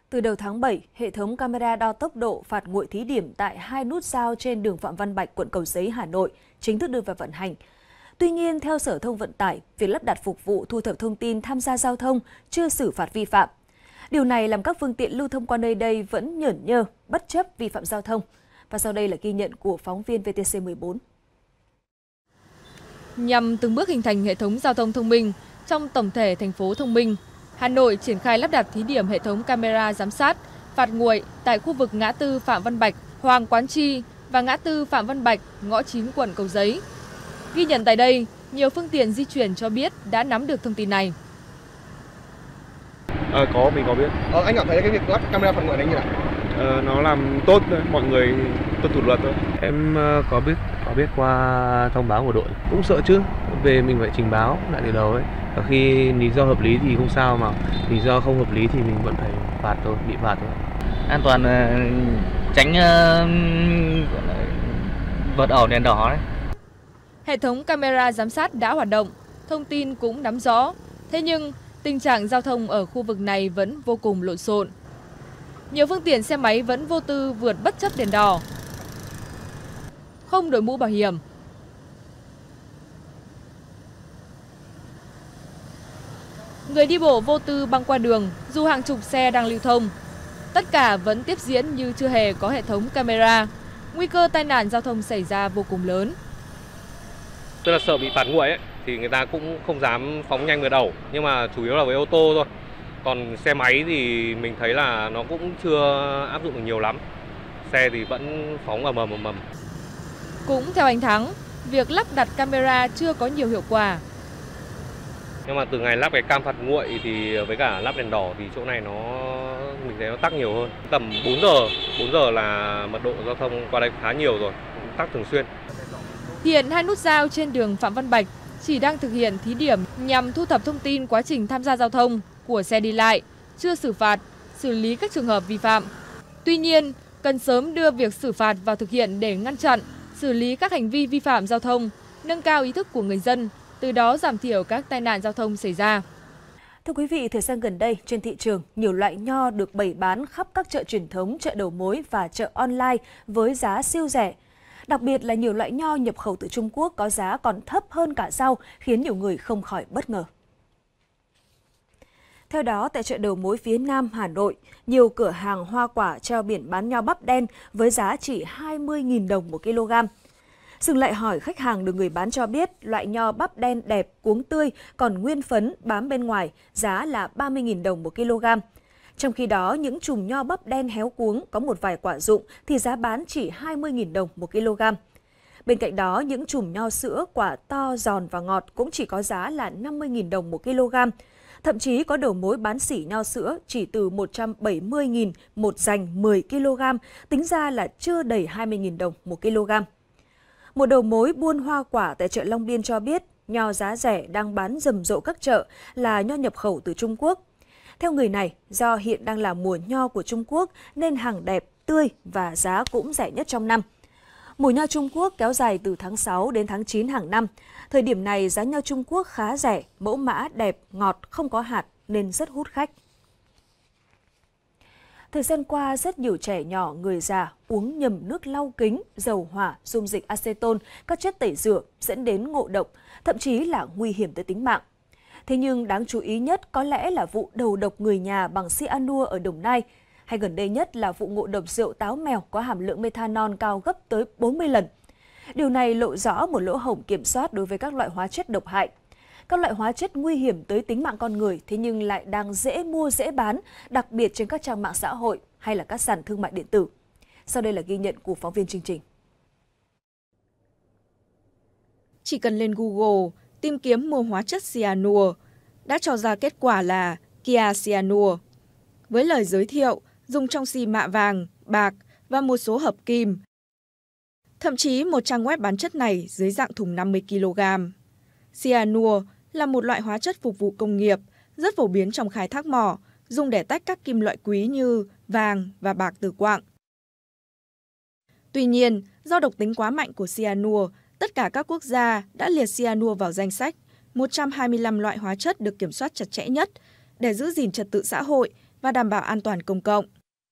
Từ đầu tháng 7, hệ thống camera đo tốc độ phạt nguội thí điểm tại 2 nút giao trên đường Phạm Văn Bạch, quận Cầu Giấy, Hà Nội chính thức đưa vào vận hành. Tuy nhiên, theo Sở Thông Vận tải, việc lắp đặt phục vụ thu thập thông tin tham gia giao thông chưa xử phạt vi phạm. Điều này làm các phương tiện lưu thông qua nơi đây vẫn nhởn nhơ, bất chấp vi phạm giao thông. Và sau đây là ghi nhận của phóng viên VTC14. Nhằm từng bước hình thành hệ thống giao thông thông minh trong tổng thể thành phố thông minh, Hà Nội triển khai lắp đặt thí điểm hệ thống camera giám sát, phạt nguội tại khu vực ngã tư Phạm Văn Bạch, Hoàng Quán Chi và ngã tư Phạm Văn Bạch, ngõ 9 quận Cầu Giấy. Ghi nhận tại đây, nhiều phương tiện di chuyển cho biết đã nắm được thông tin này. Mình có biết. Anh cảm thấy cái việc lắp camera phạt nguội này như nào? Nó làm tốt, mọi người tuân thủ luật thôi. Em có biết qua thông báo của đội, cũng sợ chứ. Về mình phải trình báo lại từ đầu ấy. Và khi lý do hợp lý thì không sao, mà lý do không hợp lý thì mình vẫn phải phạt thôi, bị phạt thôi. An toàn, tránh vượt ẩu đèn đỏ đấy. Hệ thống camera giám sát đã hoạt động, thông tin cũng nắm rõ. Thế nhưng, tình trạng giao thông ở khu vực này vẫn vô cùng lộn xộn. Nhiều phương tiện xe máy vẫn vô tư vượt bất chấp đèn đỏ, không đội mũ bảo hiểm. Người đi bộ vô tư băng qua đường dù hàng chục xe đang lưu thông. Tất cả vẫn tiếp diễn như chưa hề có hệ thống camera. Nguy cơ tai nạn giao thông xảy ra vô cùng lớn. Tức là sợ bị phạt nguội ấy, thì người ta cũng không dám phóng nhanh vượt ẩu, nhưng mà chủ yếu là với ô tô thôi. Còn xe máy thì mình thấy là nó cũng chưa áp dụng được nhiều lắm. Xe thì vẫn phóng ầm ầm. Cũng theo anh Thắng, việc lắp đặt camera chưa có nhiều hiệu quả. Nhưng mà từ ngày lắp cái cam phạt nguội thì với cả lắp đèn đỏ thì chỗ này mình thấy nó tắc nhiều hơn. Tầm 4 giờ là mật độ giao thông qua đây khá nhiều rồi, tắc thường xuyên. Hiện 2 nút giao trên đường Phạm Văn Bạch chỉ đang thực hiện thí điểm nhằm thu thập thông tin quá trình tham gia giao thông của xe đi lại, chưa xử phạt, xử lý các trường hợp vi phạm. Tuy nhiên, cần sớm đưa việc xử phạt vào thực hiện để ngăn chặn, xử lý các hành vi vi phạm giao thông, nâng cao ý thức của người dân, từ đó giảm thiểu các tai nạn giao thông xảy ra. Thưa quý vị, thời gian gần đây trên thị trường, nhiều loại nho được bày bán khắp các chợ truyền thống, chợ đầu mối và chợ online với giá siêu rẻ. Đặc biệt là nhiều loại nho nhập khẩu từ Trung Quốc có giá còn thấp hơn cả rau, khiến nhiều người không khỏi bất ngờ. Theo đó, tại chợ đầu mối phía Nam Hà Nội, nhiều cửa hàng hoa quả treo biển bán nho bắp đen với giá chỉ 20.000 đồng một kg. Dừng lại hỏi khách hàng, được người bán cho biết loại nho bắp đen đẹp, cuống tươi, còn nguyên phấn bám bên ngoài, giá là 30.000 đồng một kg. Trong khi đó, những chùm nho bắp đen héo cuống có một vài quả rụng thì giá bán chỉ 20.000 đồng một kg. Bên cạnh đó, những chùm nho sữa quả to, giòn và ngọt cũng chỉ có giá là 50.000 đồng một kg. Thậm chí có đầu mối bán sỉ nho sữa chỉ từ 170.000 một rành 10 kg, tính ra là chưa đầy 20.000 đồng một kg. Một đầu mối buôn hoa quả tại chợ Long Biên cho biết nho giá rẻ đang bán rầm rộ các chợ là nho nhập khẩu từ Trung Quốc. Theo người này, do hiện đang là mùa nho của Trung Quốc nên hàng đẹp, tươi và giá cũng rẻ nhất trong năm. Mùa nho Trung Quốc kéo dài từ tháng 6 đến tháng 9 hàng năm. Thời điểm này giá nho Trung Quốc khá rẻ, mẫu mã đẹp, ngọt, không có hạt nên rất hút khách. Thời gian qua, rất nhiều trẻ nhỏ, người già uống nhầm nước lau kính, dầu hỏa, dung dịch aceton, các chất tẩy rửa dẫn đến ngộ độc, thậm chí là nguy hiểm tới tính mạng. Thế nhưng đáng chú ý nhất có lẽ là vụ đầu độc người nhà bằng cyanua ở Đồng Nai, hay gần đây nhất là vụ ngộ độc rượu táo mèo có hàm lượng methanol cao gấp tới 40 lần. Điều này lộ rõ một lỗ hổng kiểm soát đối với các loại hóa chất độc hại. Các loại hóa chất nguy hiểm tới tính mạng con người thế nhưng lại đang dễ mua dễ bán, đặc biệt trên các trang mạng xã hội hay là các sàn thương mại điện tử. Sau đây là ghi nhận của phóng viên chương trình. Chỉ cần lên Google tìm kiếm mua hóa chất cyanua đã cho ra kết quả là Kia Cyanua. Với lời giới thiệu dùng trong xi mạ vàng, bạc và một số hợp kim. Thậm chí một trang web bán chất này dưới dạng thùng 50 kg. Cyanua là một loại hóa chất phục vụ công nghiệp, rất phổ biến trong khai thác mỏ, dùng để tách các kim loại quý như vàng và bạc từ quặng. Tuy nhiên, do độc tính quá mạnh của cyanua, tất cả các quốc gia đã liệt cyanua vào danh sách 125 loại hóa chất được kiểm soát chặt chẽ nhất để giữ gìn trật tự xã hội và đảm bảo an toàn công cộng.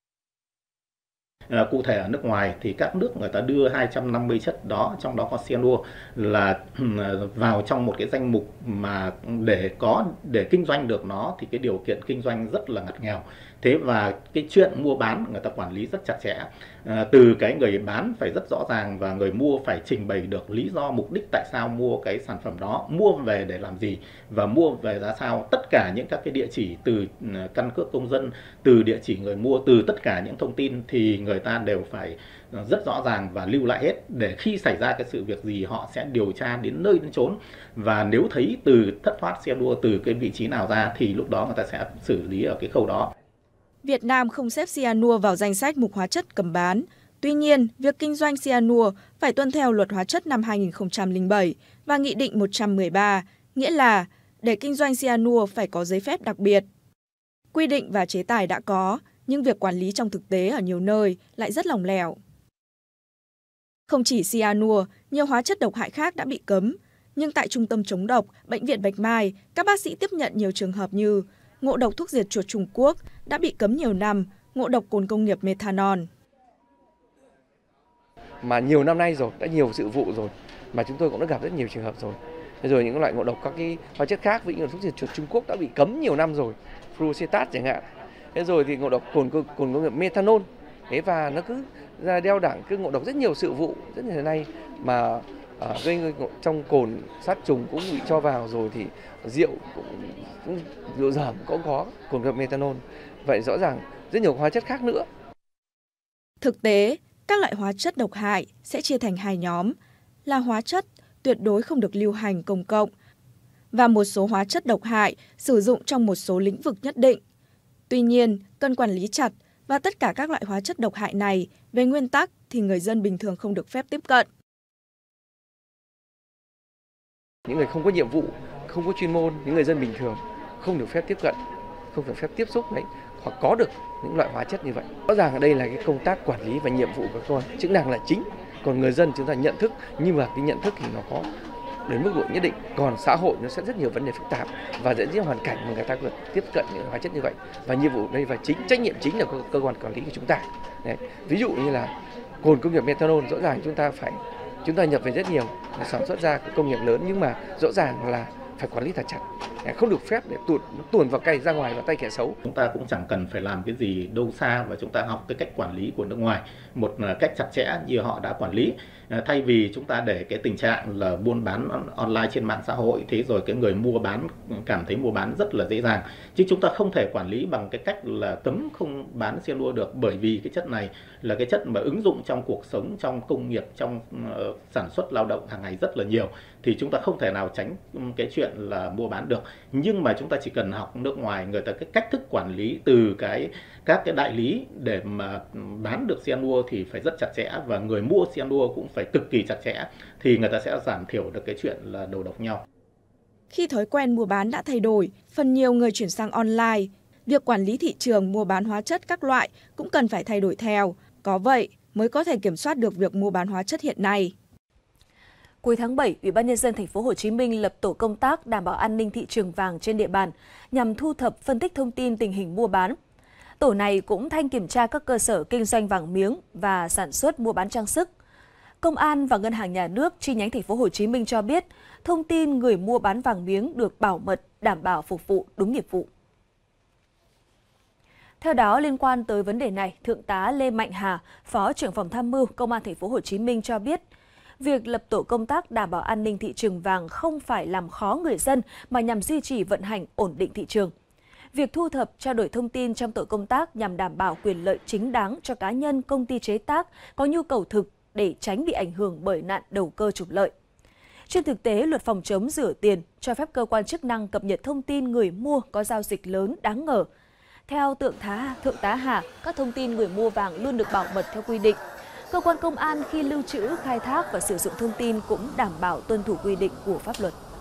Cụ thể ở nước ngoài thì các nước người ta đưa 250 chất đó, trong đó có cyanua, là vào trong một cái danh mục mà để kinh doanh được nó thì cái điều kiện kinh doanh rất là ngặt nghèo. Thế và cái chuyện mua bán người ta quản lý rất chặt chẽ. Từ cái người bán phải rất rõ ràng và người mua phải trình bày được lý do mục đích tại sao mua cái sản phẩm đó, mua về để làm gì và mua về giá sao. Tất cả những các cái địa chỉ từ căn cước công dân, từ địa chỉ người mua, từ tất cả những thông tin thì người ta đều phải rất rõ ràng và lưu lại hết, để khi xảy ra cái sự việc gì họ sẽ điều tra đến nơi đến chốn, và nếu thấy từ thất thoát cyanua từ cái vị trí nào ra thì lúc đó người ta sẽ xử lý ở cái khâu đó. Việt Nam không xếp cyanua vào danh sách mục hóa chất cấm bán. Tuy nhiên, việc kinh doanh cyanua phải tuân theo Luật Hóa chất năm 2007 và Nghị định 113, nghĩa là để kinh doanh cyanua phải có giấy phép đặc biệt. Quy định và chế tài đã có, nhưng việc quản lý trong thực tế ở nhiều nơi lại rất lỏng lẻo. Không chỉ cyanua, nhiều hóa chất độc hại khác đã bị cấm, nhưng tại Trung tâm chống độc, Bệnh viện Bạch Mai, các bác sĩ tiếp nhận nhiều trường hợp như ngộ độc thuốc diệt chuột Trung Quốc đã bị cấm nhiều năm, ngộ độc cồn công nghiệp methanol. Mà nhiều năm nay rồi, đã nhiều sự vụ rồi, mà chúng tôi cũng đã gặp rất nhiều trường hợp rồi. Rồi những loại ngộ độc các cái hóa chất khác, ví dụ thuốc diệt chuột Trung Quốc đã bị cấm nhiều năm rồi, fluoxetat chẳng hạn. Thế rồi thì ngộ độc cồn công nghiệp methanol. Thế và nó cứ đeo đẳng cứ ngộ độc rất nhiều sự vụ rất nhiều nay mà gây trong cồn sát trùng cũng bị cho vào, rồi thì rượu cũng rượu dởm cũng có cồn công nghiệp methanol. Vậy rõ ràng rất nhiều hóa chất khác nữa. Thực tế, các loại hóa chất độc hại sẽ chia thành hai nhóm là hóa chất tuyệt đối không được lưu hành công cộng và một số hóa chất độc hại sử dụng trong một số lĩnh vực nhất định. Tuy nhiên, cần quản lý chặt và tất cả các loại hóa chất độc hại này về nguyên tắc thì người dân bình thường không được phép tiếp cận. Những người không có nhiệm vụ, không có chuyên môn, những người dân bình thường không được phép tiếp cận, không được phép tiếp xúc đấy, hoặc có được những loại hóa chất như vậy. Rõ ràng ở đây là cái công tác quản lý và nhiệm vụ của cơ quan chức năng là chính. Còn người dân chúng ta nhận thức, nhưng mà cái nhận thức thì nó có đến mức độ nhất định. Còn xã hội nó sẽ rất nhiều vấn đề phức tạp và dẫn đến hoàn cảnh mà người ta có tiếp cận những hóa chất như vậy. Và nhiệm vụ đây và trách nhiệm chính là cơ quan quản lý của chúng ta. Đấy. Ví dụ như là cồn công nghiệp methanol, rõ ràng chúng ta nhập về rất nhiều để sản xuất ra công nghiệp lớn, nhưng mà rõ ràng là phải quản lý thật chặt, không được phép để tuồn vào cây ra ngoài vào tay kẻ xấu. Chúng ta cũng chẳng cần phải làm cái gì đâu xa và chúng ta học cái cách quản lý của nước ngoài một cách chặt chẽ như họ đã quản lý, thay vì chúng ta để cái tình trạng là buôn bán online trên mạng xã hội, thế rồi cái người mua bán cảm thấy mua bán rất là dễ dàng, chứ chúng ta không thể quản lý bằng cái cách là cấm không bán cyanua được, bởi vì cái chất này là cái chất mà ứng dụng trong cuộc sống, trong công nghiệp, trong sản xuất lao động hàng ngày rất là nhiều, thì chúng ta không thể nào tránh cái chuyện là mua bán được. Nhưng mà chúng ta chỉ cần học nước ngoài, người ta cái cách thức quản lý từ các cái đại lý để mà bán được cyanua thì phải rất chặt chẽ, và người mua cyanua cũng phải cực kỳ chặt chẽ, thì người ta sẽ giảm thiểu được cái chuyện là đầu độc nhau. Khi thói quen mua bán đã thay đổi, phần nhiều người chuyển sang online, việc quản lý thị trường mua bán hóa chất các loại cũng cần phải thay đổi theo. Có vậy mới có thể kiểm soát được việc mua bán hóa chất hiện nay. Cuối tháng 7, Ủy ban nhân dân thành phố Hồ Chí Minh lập tổ công tác đảm bảo an ninh thị trường vàng trên địa bàn nhằm thu thập phân tích thông tin tình hình mua bán. Tổ này cũng thanh kiểm tra các cơ sở kinh doanh vàng miếng và sản xuất mua bán trang sức. Công an và Ngân hàng Nhà nước chi nhánh thành phố Hồ Chí Minh cho biết, thông tin người mua bán vàng miếng được bảo mật, đảm bảo phục vụ đúng nghiệp vụ. Theo đó, liên quan tới vấn đề này, Thượng tá Lê Mạnh Hà, Phó trưởng phòng tham mưu Công an thành phố Hồ Chí Minh cho biết, việc lập tổ công tác đảm bảo an ninh thị trường vàng không phải làm khó người dân mà nhằm duy trì vận hành ổn định thị trường. Việc thu thập, trao đổi thông tin trong tổ công tác nhằm đảm bảo quyền lợi chính đáng cho cá nhân, công ty chế tác có nhu cầu thực để tránh bị ảnh hưởng bởi nạn đầu cơ trục lợi. Trên thực tế, luật phòng chống rửa tiền cho phép cơ quan chức năng cập nhật thông tin người mua có giao dịch lớn đáng ngờ. Theo Thượng tá Hà, các thông tin người mua vàng luôn được bảo mật theo quy định. Cơ quan công an khi lưu trữ, khai thác và sử dụng thông tin cũng đảm bảo tuân thủ quy định của pháp luật.